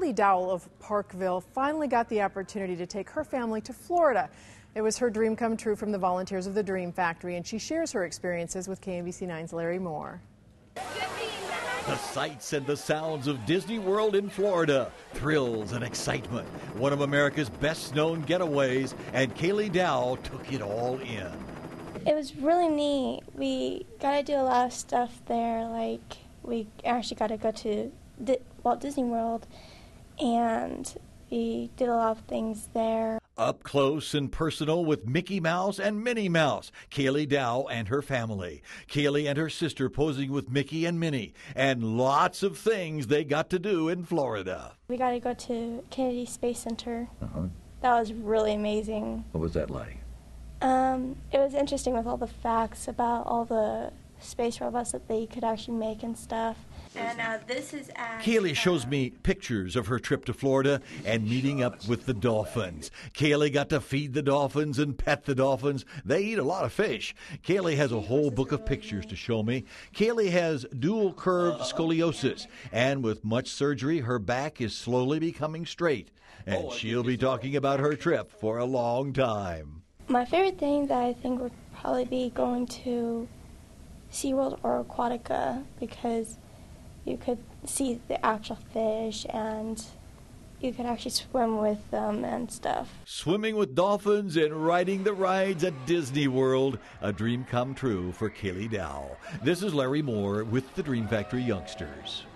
Kaylee Dowell of Parkville finally got the opportunity to take her family to Florida. It was her dream come true from the volunteers of the Dream Factory, and she shares her experiences with KMBC 9's Larry Moore. The sights and the sounds of Disney World in Florida. Thrills and excitement. One of America's best-known getaways, and Kaylee Dowell took it all in. It was really neat. We got to do a lot of stuff there. Like, we actually got to go to Walt Disney World, and we did a lot of things there. Up close and personal with Mickey Mouse and Minnie Mouse, Kaylee Dowell and her family. Kaylee and her sister posing with Mickey and Minnie, and lots of things they got to do in Florida. We got to go to Kennedy Space Center. That was really amazing. What was that like? It was interesting with all the facts about all the space robots that they could actually make and stuff. And this is Kaylee shows me pictures of her trip to Florida and meeting up with the dolphins. Kaylee got to feed the dolphins and pet the dolphins. They eat a lot of fish. Kaylee has a whole book of pictures to show me. Kaylee has dual curved scoliosis, and with much surgery, her back is slowly becoming straight. And she'll be talking about her trip for a long time. My favorite thing that I think would probably be going to SeaWorld or Aquatica, because you could see the actual fish and you could actually swim with them and stuff. Swimming with dolphins and riding the rides at Disney World, a dream come true for Kaylee Dowell. This is Larry Moore with the Dream Factory Youngsters.